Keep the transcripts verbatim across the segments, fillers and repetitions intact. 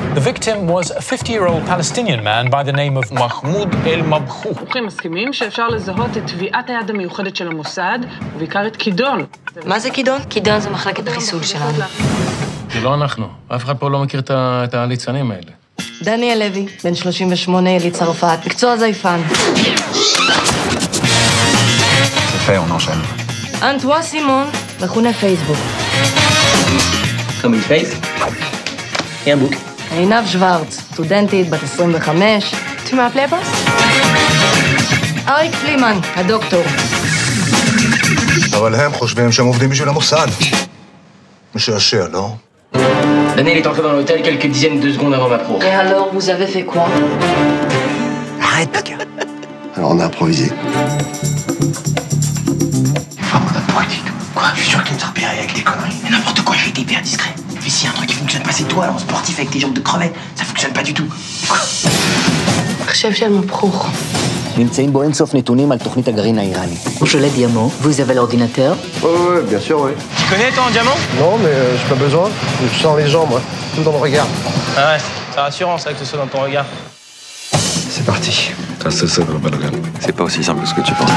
The victim was a fifty-year-old Palestinian man by the name of Mahmoud El-Mabkhou. מומחים מסכימים שאפשר לזהות את טביעת היד המיוחדת של המוסד, ובעיקר את כידון. מה זה כידון? כידון זה מחלקת החיסול שלנו. זה לא אנחנו. אף אחד פה לא מכיר את הליצנים האלה. דניאל לוי, בן שלושים ושמונה, יליד צרפת, מקצוע זייפן. יפה, הוא נושם. אנטואה סימון, מכונה פייסבוק. Comme une face et un bouc. עינב שוורץ, סטודנטית, בת עשרים וחמש. Tu m'appelais boss? אריק פלימן, הדוקטור. אבל הם חושבים שהם עובדים בשביל המוסד. משעשע, לא? Daniel est entré dans l'hôtel quelques dizaines de secondes avant ma pro. Et alors, vous avez fait quoi? Arrête, Paka. Alors, on a improvisé. Vraiment, on a pas du tout. Quoi? Je suis sûr qu'il nous a repéré avec des conneries. Mais n'importe quoi, j'ai été hyper discret. Mais s'il y a un truc qui fonctionne pas, c'est toi, alors sportif avec tes jambes de crevette. Ça fonctionne pas du tout. Quoi? חשב שהם הפוך. נמצאים בו אינסוף נתונים על תוכנית הגרעין האיראני. Je l'ai diamant. Vous avez l'ordinateur? Oui, oui, bien sûr, oui. Tu connais, toi, en diamant? Non, mais euh, j'ai pas besoin. Je sens les gens, moi. Tout dans le regard. Ah ouais, c'est rassurant, ça, que ce soit dans ton regard. C'est parti. Ça, c'est ça, le balogan. C'est pas aussi simple que ce que tu penses.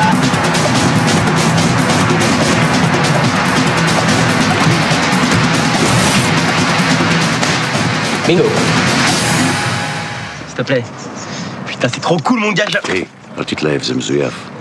Bingo. S'il te plaît. Putain, c'est trop cool, mon gars. Hé, quand tu te lèves, c'est Mzouillaf.